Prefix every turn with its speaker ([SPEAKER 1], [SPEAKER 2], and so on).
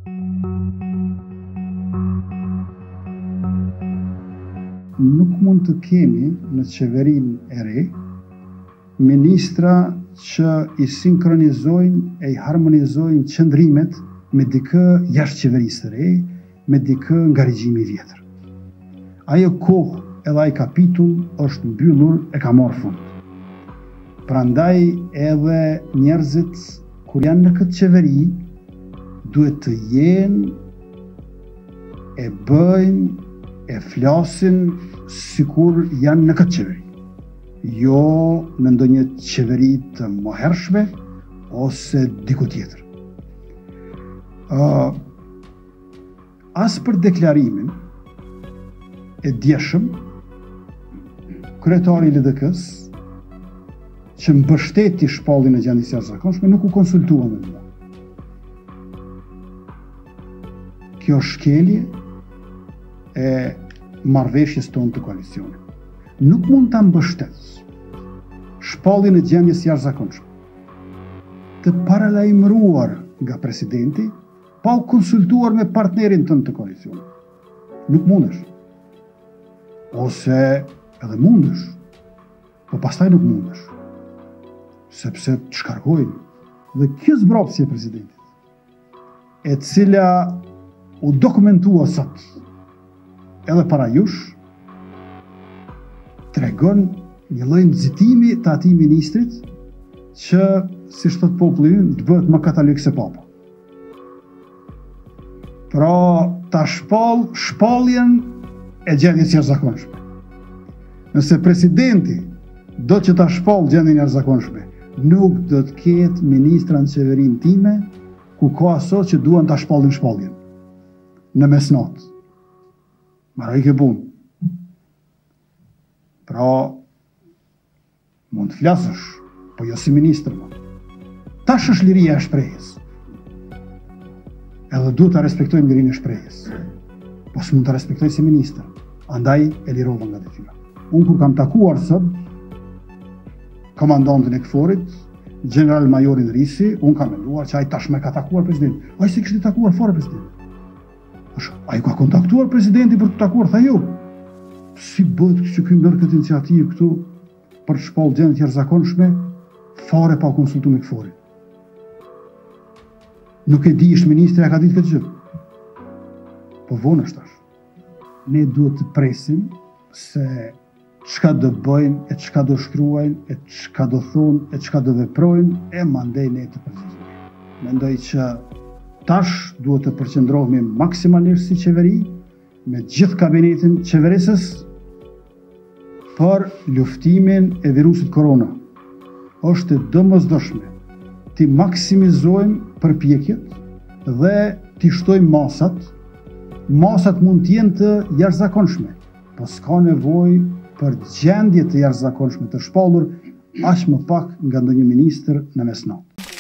[SPEAKER 1] Nuk mund të kemi në qeverinë e re ministra që i sinkronizojnë e i harmonizojnë qëndrimet me dikë jashtë qeverisë të re, me dikë nga regjimi i vjetër. Ajo kohë edhe ai kapitull është mbyllur e ka marrë fund. Prandaj edhe njerëzit kur janë në këtë qeveri duhet të jenë, e bëjnë, e flasin sikur janë në këtë qeveri. Jo në ndonjë qeveri të mohershme ose diku tjetër. As për deklarimin e djeshëm, kryetari i LDK-s që mbështeti shpalljen e gjendjes së jashtëzakonshme nuk u konsultua me mua. Kjo shkelje e marrëveshjes tonë të koalicionit. Nuk mund ta mbështet shpalljen e gjendjes së jashtëzakonshme të paralajmëruar nga presidenti pa u konsultuar me partnerin tënd të koalicionit. Nuk mundesh. Ose edhe mundesh, po pastaj nuk mundesh. Sepse të shkarkojnë. Dhe kjo zbrapsje e presidentit, e cila u dokumentua sot edhe para jush, tregon një lloj nxitimi të atij ministrit që, si thot populli ynë, të bëhet më katolik se papa. Pra, ta shpalljen e gjendjes së jashtëzakonshme. Nëse presidenti do që ta shpall gjendjen e jashtëzakonshme, nuk do të ketë ministra në qeverinë time ku ka aso që duan ta shpallin shpalljen në mesnatë. Marrë ke punë. Pra, mund të flasësh, po jo si ministër më. Tash është liria e shprehjes. Edhe duhet ta respektojmë lirinë e shprehjes. Po s'mund ta respektoj si ministër. Andaj e lirova nga detyra. Unë kur kam takuar sot komandantin e KFOR-it, general majorin Risi, unë kam menduar që ai tashmë ka takuar presidentin. Ai si kishte takuar fare presidentin. Ai ka kontaktuar presidentin për të takuar, tha jo. Si bëhet që ky merr këtë iniciativë këtu për të shpallë gjendje të jashtëzakonshme fare pa konsultuar me KFOR-in. Nuk e di, ish ministri ka ditë këtë gjë. Po vonë është tash. Ne duhet të presim se çka do bëjnë, e çka do shkruajnë, e çka do thonë, e çka do veprojnë, e mandej ne të përgjigjemi. Mendoj që tash duhet të përqendrohemi maksimalisht si qeveri, me gjithë kabinetin qeverisës, për luftimin e virusit korona. Është e domosdoshme ti maksimizojmë përpjekjet dhe ti shtojmë masat. Masat mund të jenë të jashtëzakonshme, po s'ka nevojë për gjendje të jashtëzakonshme të shpallur aq më pak nga ndonjë ministër në mesnatë.